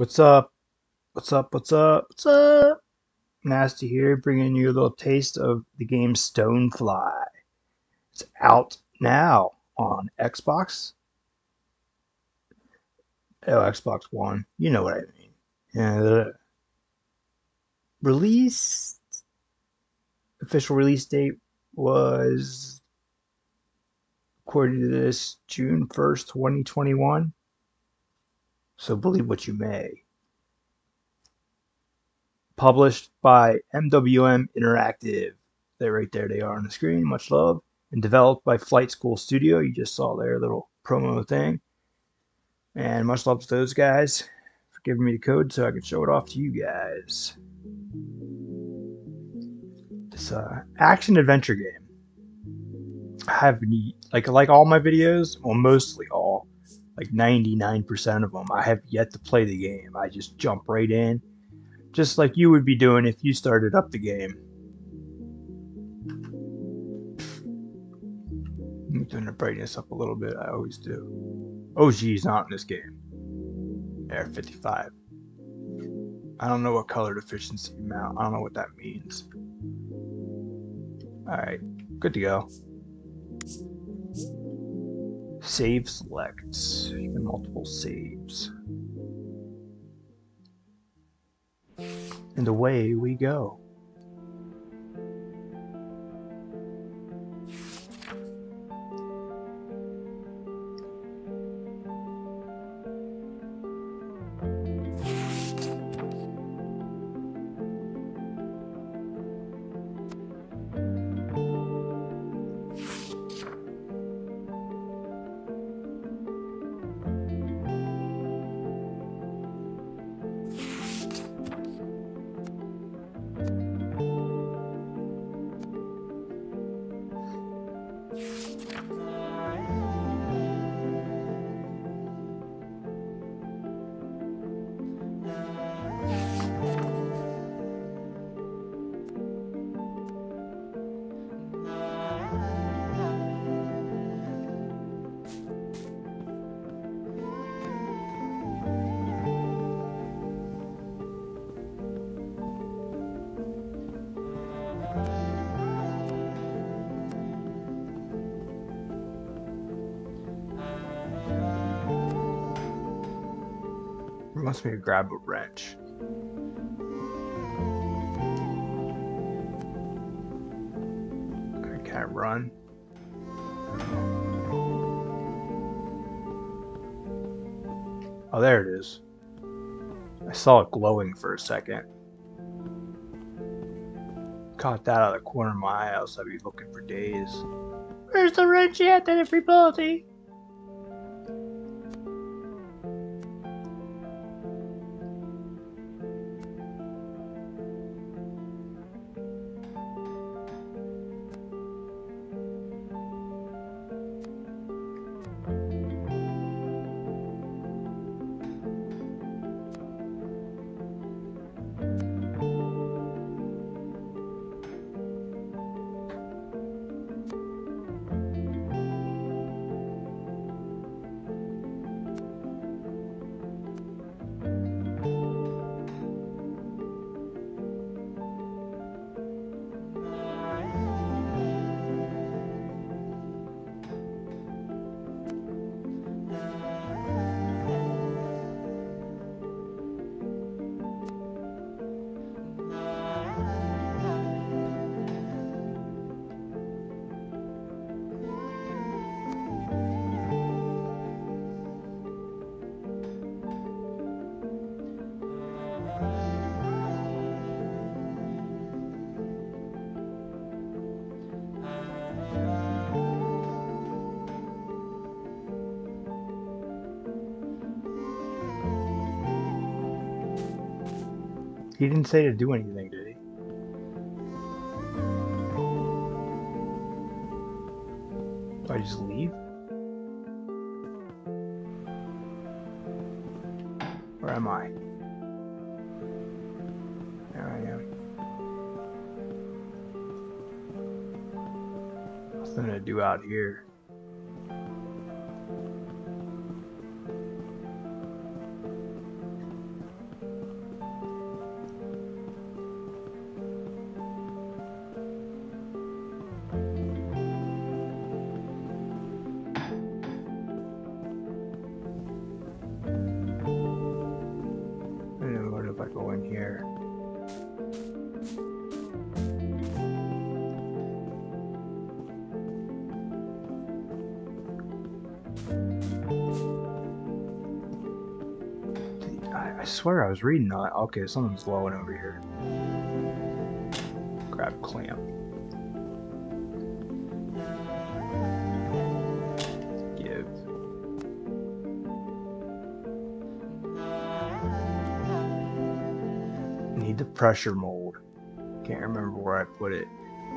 What's up? What's up? What's up? What's up? Nasty here, bringing you a little taste of the game Stonefly. It's out now on Xbox. Oh, Xbox One. You know what I mean. And the release, official release date was, according to this, June 1st, 2021. So believe what you may. Published by MWM Interactive. They're right there. They are on the screen. Much love. And developed by Flight School Studio. You just saw their little promo thing. And much love to those guys for giving me the code so I can show it off to you guys. This action adventure game. I have like all my videos, well, mostly all, like 99% of them. I have yet to play the game. I just jump right in, just like you would be doing if you started up the game. Let me turn the brightness up a little bit. I always do. OG's not in this game. Air 55. I don't know what color efficiency mount. I don't know what that means. Alright, good to go. Save selects. You can multiple saves. And away we go. Wants me to grab a wrench. I can't run. Oh, there it is. I saw it glowing for a second. Caught that out of the corner of my eye, else I'd be looking for days. Where's the wrench at, everybody? He didn't say to do anything, did he? Do I just leave? Where am I? There I am. Nothing to do out here. go in here. I swear I was reading that. Okay, something's glowing over here. Grab clamp. Give. Need the pressure mold. Can't remember where I put it.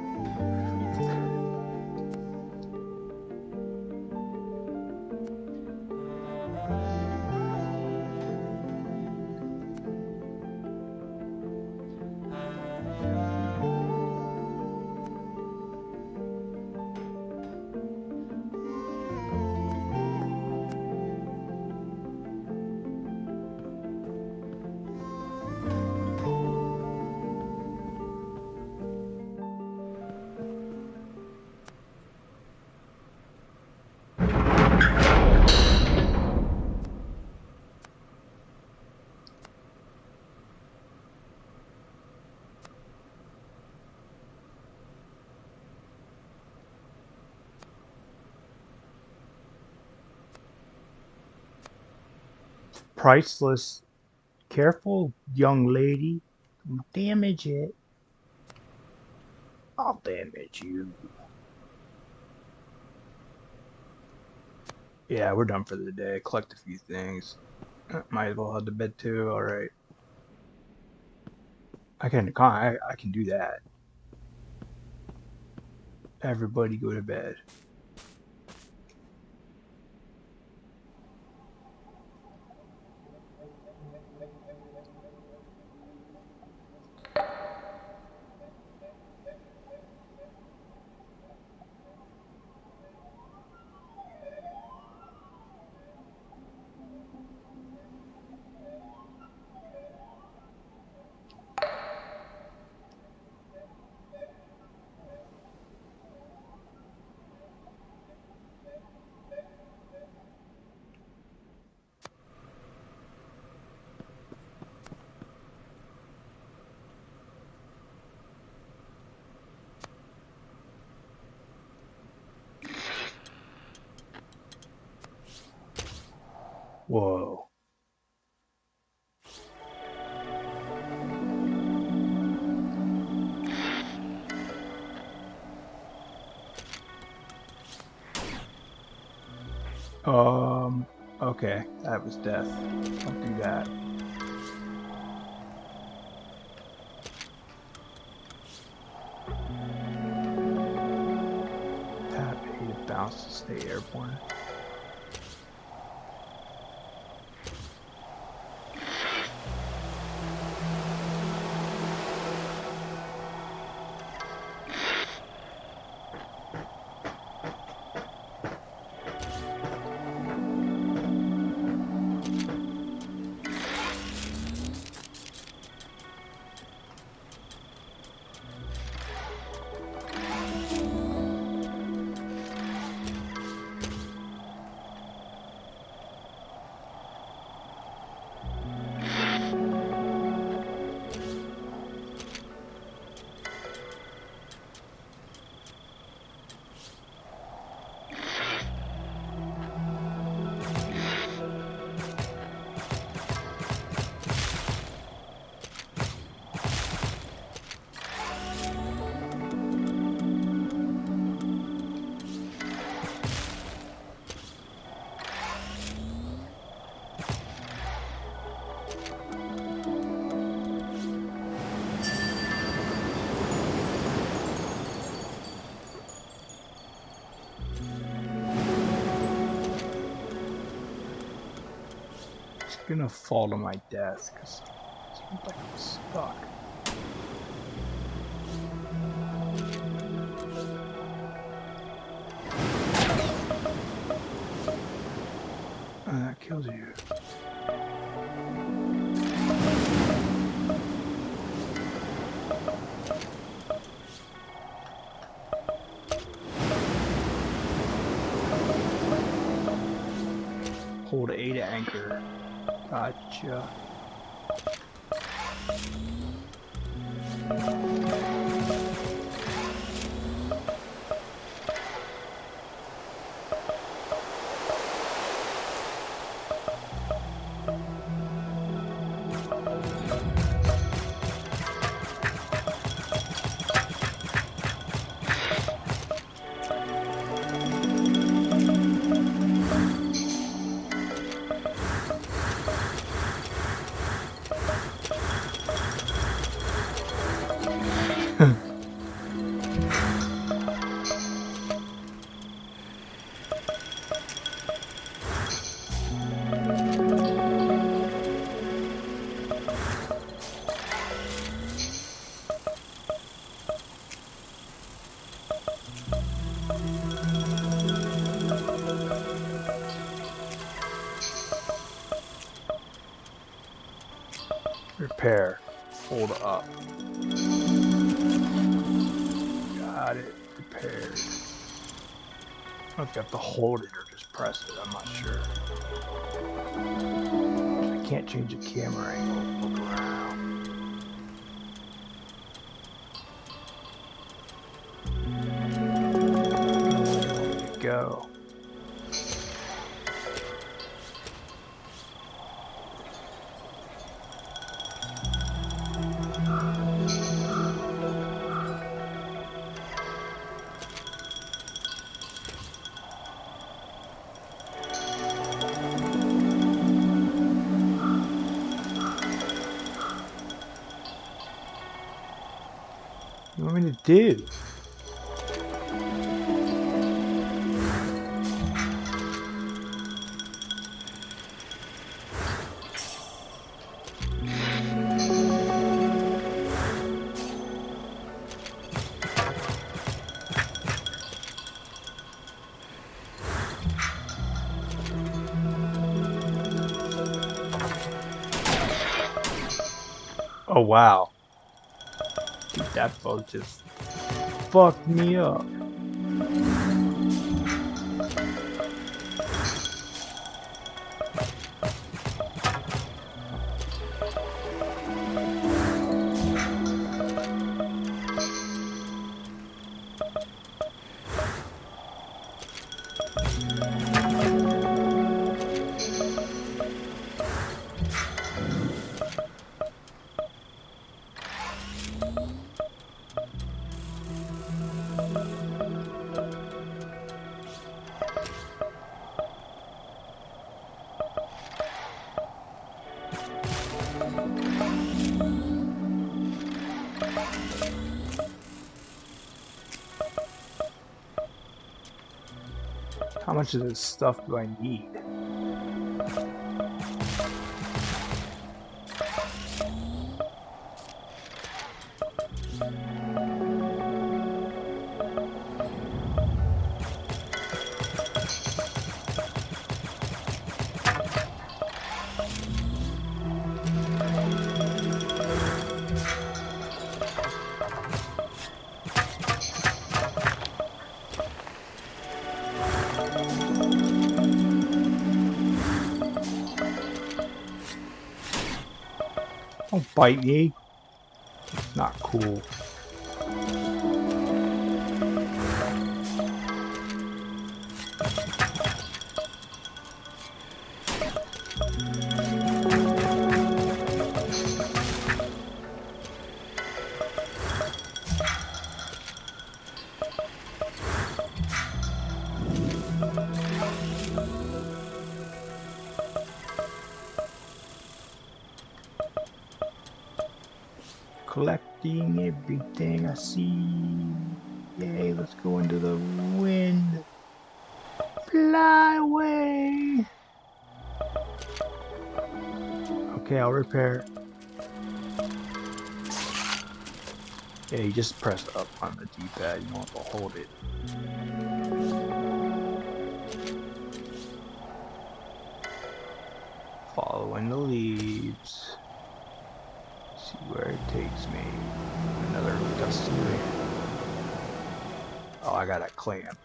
Priceless. Careful, young lady. Don't damage it. I'll damage you. Yeah, we're done for the day. Collect a few things. Might as well head to bed too. All right. I can do that. Everybody go to bed. Whoa. Okay, that was death. Don't do that. Tap A to bounce to stay airborne. Gonna fall to my death because it seems like I'm stuck. That kills you. Hold A to anchor. Gotcha. Repair. Hold up. Got it. Repaired. I don't know if you have to hold it or just press it. I'm not sure. I can't change the camera angle. Look around. There we go. What do you want me to do? Oh wow. Dude, that bug just fucked me up. How much of this stuff do I need? Don't bite me. Not cool. Collecting everything I see. Yay, let's go into the wind. Fly away. Okay, I'll repair. Yeah, you just press up on the D-pad. You don't have to hold it. Following the leaves. See where it takes me. Another gusty wind. Oh, I got a clam.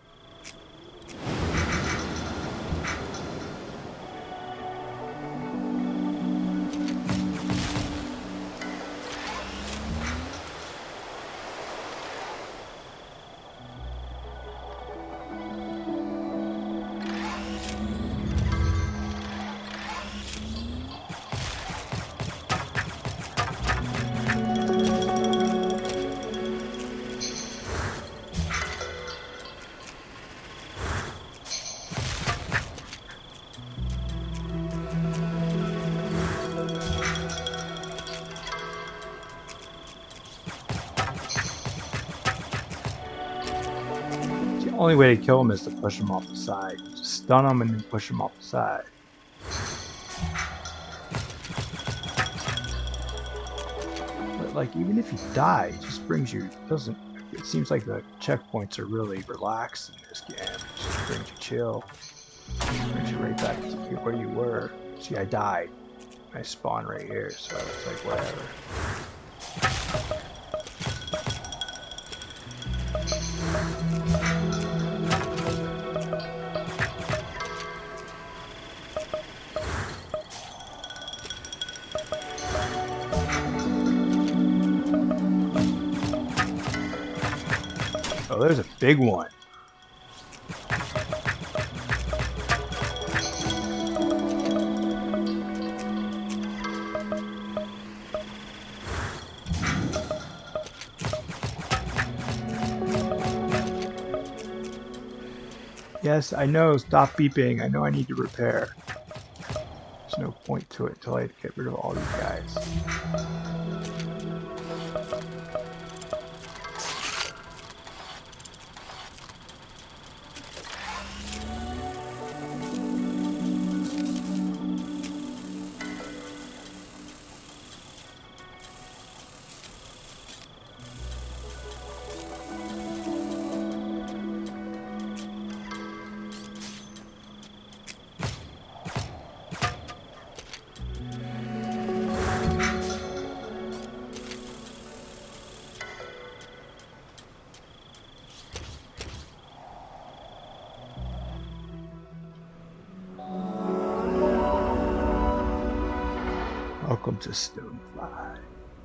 Only way to kill him is to push him off the side. Just stun him and then push him off the side. But like, even if you die, it just brings you, it seems like the checkpoints are really relaxed in this game. It just brings you chill. Brings you right back to where you were. See, I died. I spawned right here, so it's like whatever. Oh, there's a big one. Yes, I know. Stop beeping. I know I need to repair. There's no point to it until I get rid of all these guys. Welcome to Stonefly.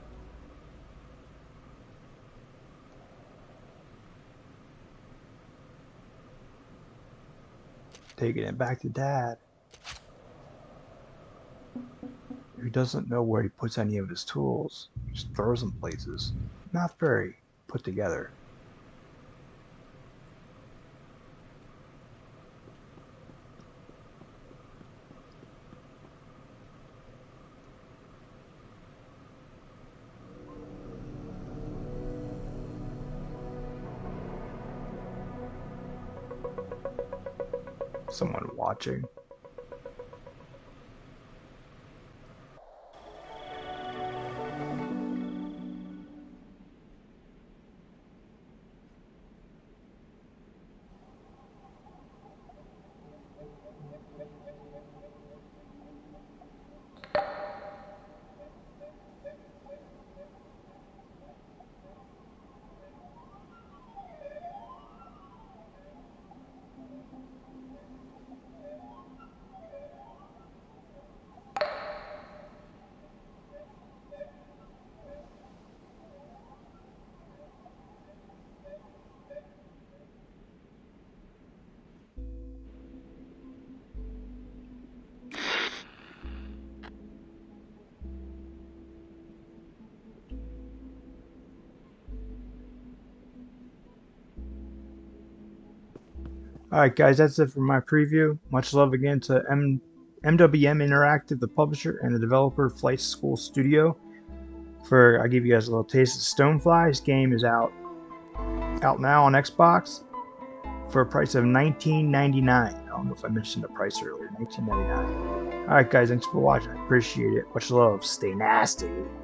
Taking it back to Dad, who doesn't know where he puts any of his tools. Just throws them places. Not very put together. Someone watching. Alright guys, that's it for my preview. Much love again to MWM Interactive, the publisher, and the developer Flight School Studio. I'll give you guys a little taste of Stonefly. This game is out now on Xbox for a price of $19.99. I don't know if I mentioned the price earlier, $19.99. Alright guys, thanks for watching. I appreciate it. Much love. Stay nasty.